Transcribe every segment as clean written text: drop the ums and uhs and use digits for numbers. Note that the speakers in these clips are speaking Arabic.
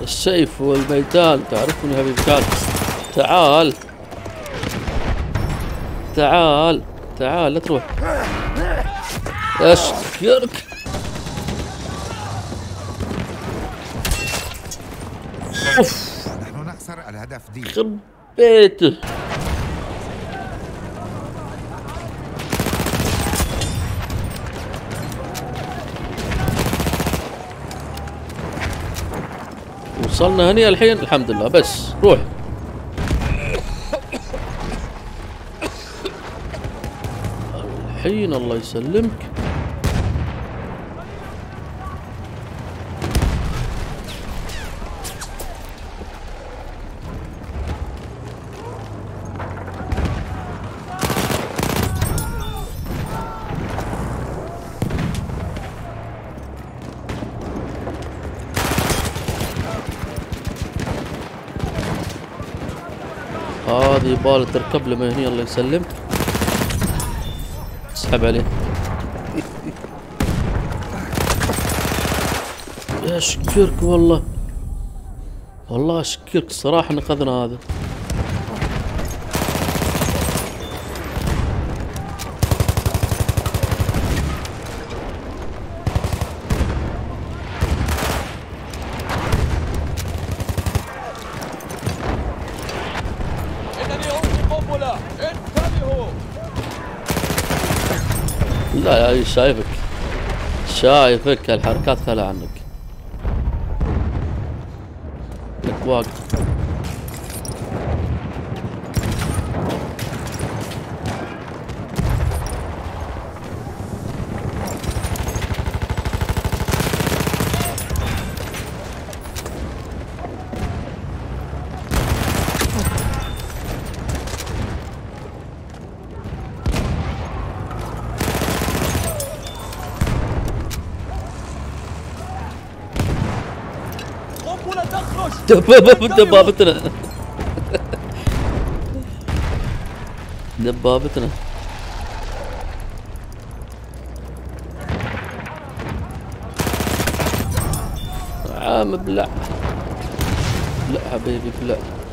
السيف والميدان تعرفني يا حبيبي. تعال تعال تعال لا تروح. اشكرك. نحن نخسر الهدف دي. خرب بيته. وصلنا هني الحين الحمد لله. بس روح. الحين الله يسلمك. هذه يبالي تركب له من هني الله يسلمك. اسحب عليه. اشكرك والله. والله اشكرك صراحة نقذنا هذا. لا يا شايفك الحركات خلى عنك. لك واقف. دبابتنا دبابتنا. عام بلع. لا حبيبي بلع.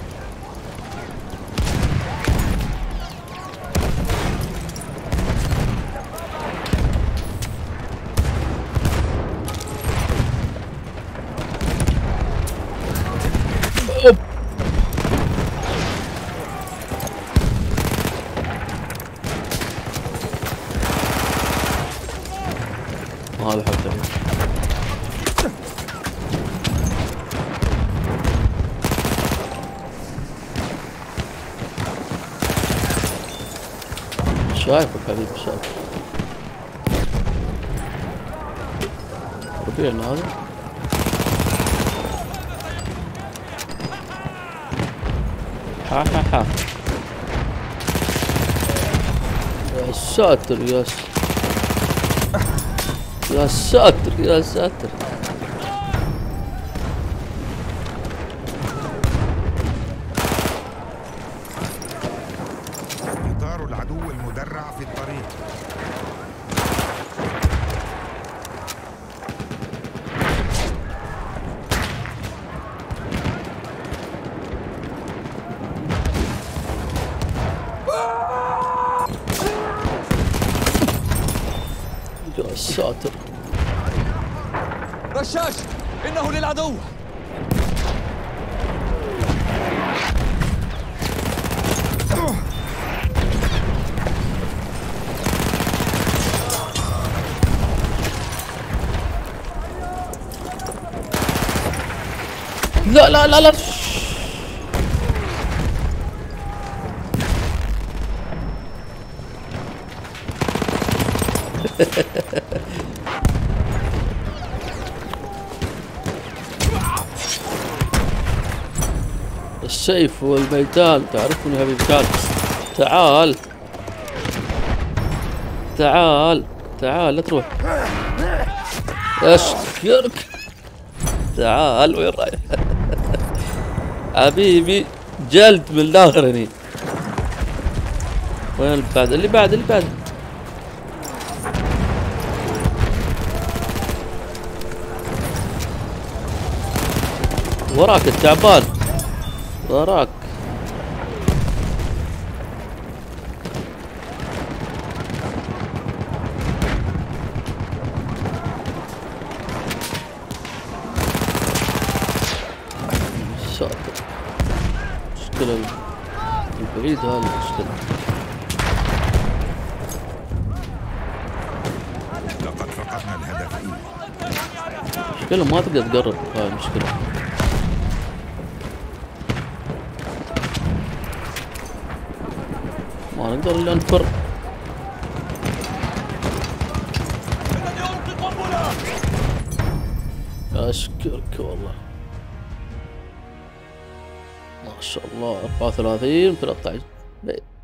هذا حتى شايفك حبيبي شايفك. ربيعنا هذا. ها يا ساتر يا ساتر. قطار العدو المدرع في الطريق. يا ساتر. رشاش إنه للعدو. لا السيف والميدان تعرفني يا حبيبي. تعال تعال تعال لا تروح. اشكرك. تعال وين رايح؟ حبيبي جلد من الاخر هني. وين اللي بعد وراك التعبان، وراك. ساتر، مشكلة البعيد هذا المشكلة. لقد فقدنا الهدف إي. مشكلة ما تقدر تقرب، هاي المشكلة. ما نقدر الا نفر. اشكرك والله، ما شاء الله. 34 13 بيت.